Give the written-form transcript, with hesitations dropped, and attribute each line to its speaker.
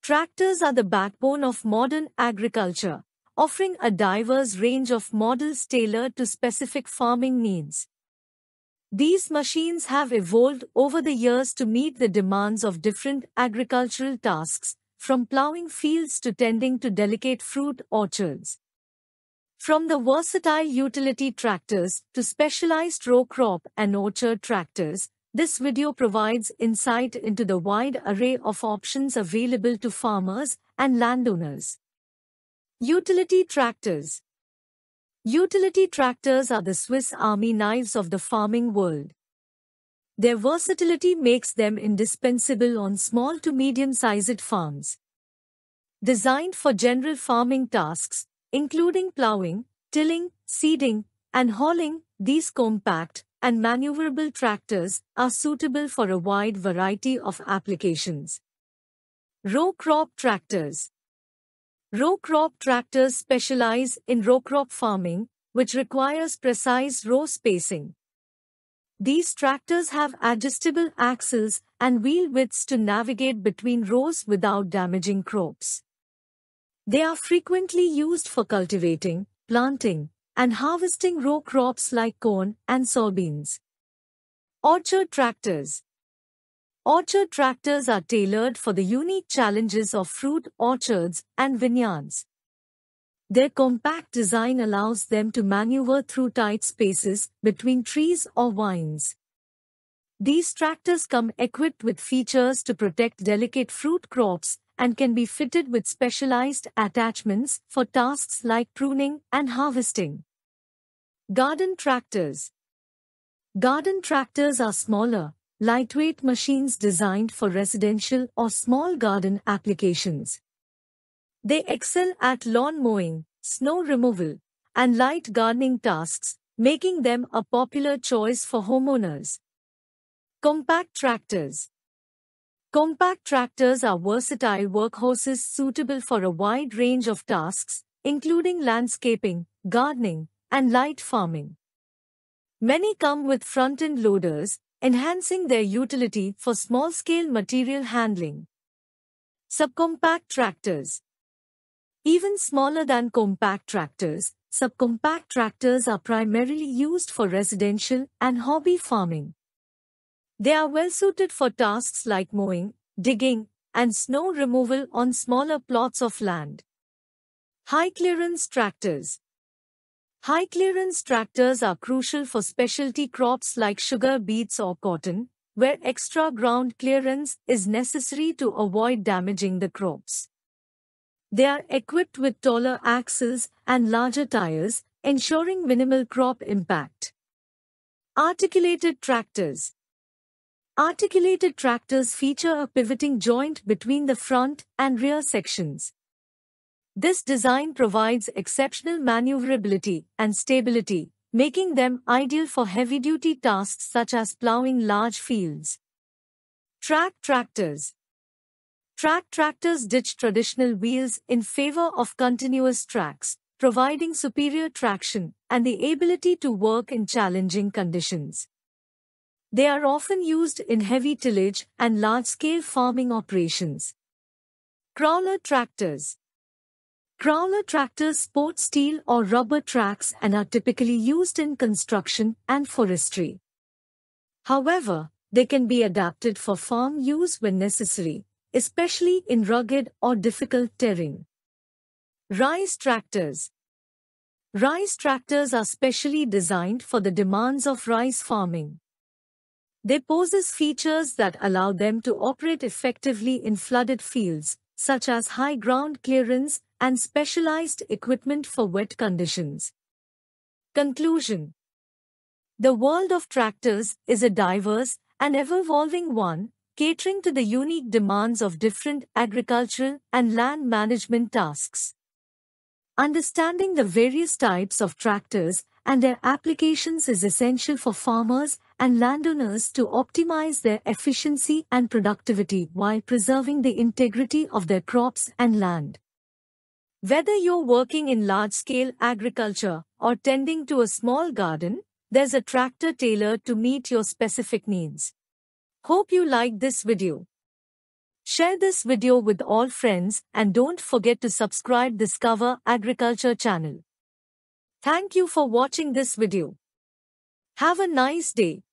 Speaker 1: Tractors are the backbone of modern agriculture, offering a diverse range of models tailored to specific farming needs. These machines have evolved over the years to meet the demands of different agricultural tasks, from ploughing fields to tending to delicate fruit orchards. From the versatile utility tractors to specialized row crop and orchard tractors, this video provides insight into the wide array of options available to farmers and landowners. Utility tractors. Utility tractors are the Swiss Army knives of the farming world. Their versatility makes them indispensable on small to medium-sized farms. Designed for general farming tasks, including ploughing, tilling, seeding, and hauling, these compact and maneuverable tractors are suitable for a wide variety of applications. Row crop tractors. Row crop tractors specialize in row crop farming, which requires precise row spacing. These tractors have adjustable axles and wheel widths to navigate between rows without damaging crops. They are frequently used for cultivating, planting, and harvesting row crops like corn and soybeans. Orchard tractors. Orchard tractors are tailored for the unique challenges of fruit orchards and vineyards. Their compact design allows them to maneuver through tight spaces between trees or vines. These tractors come equipped with features to protect delicate fruit crops and can be fitted with specialized attachments for tasks like pruning and harvesting. Garden tractors. Garden tractors are smaller, lightweight machines designed for residential or small garden applications. They excel at lawn mowing, snow removal, and light gardening tasks, making them a popular choice for homeowners. Compact tractors. Compact tractors are versatile workhorses suitable for a wide range of tasks, including landscaping, gardening, and light farming. Many come with front-end loaders, enhancing their utility for small-scale material handling. Subcompact tractors. Even smaller than compact tractors, subcompact tractors are primarily used for residential and hobby farming. They are well suited for tasks like mowing, digging, and snow removal on smaller plots of land. High-clearance tractors. High-clearance tractors are crucial for specialty crops like sugar beets or cotton, where extra ground clearance is necessary to avoid damaging the crops. They are equipped with taller axles and larger tires, ensuring minimal crop impact. Articulated tractors. Articulated tractors feature a pivoting joint between the front and rear sections. This design provides exceptional maneuverability and stability, making them ideal for heavy-duty tasks such as ploughing large fields. Track tractors. Track tractors ditch traditional wheels in favor of continuous tracks, providing superior traction and the ability to work in challenging conditions. They are often used in heavy tillage and large-scale farming operations. Crawler tractors. Crawler tractors sport steel or rubber tracks and are typically used in construction and forestry. However, they can be adapted for farm use when necessary, especially in rugged or difficult terrain. Rice tractors. Rice tractors are specially designed for the demands of rice farming. They possess features that allow them to operate effectively in flooded fields, such as high ground clearance and specialized equipment for wet conditions. Conclusion. The world of tractors is a diverse and ever-evolving one, catering to the unique demands of different agricultural and land management tasks. Understanding the various types of tractors and their applications is essential for farmers and landowners to optimize their efficiency and productivity while preserving the integrity of their crops and land. Whether you're working in large-scale agriculture or tending to a small garden, there's a tractor tailored to meet your specific needs. Hope you liked this video. Share this video with all friends and don't forget to subscribe Discover Agriculture channel. Thank you for watching this video. Have a nice day.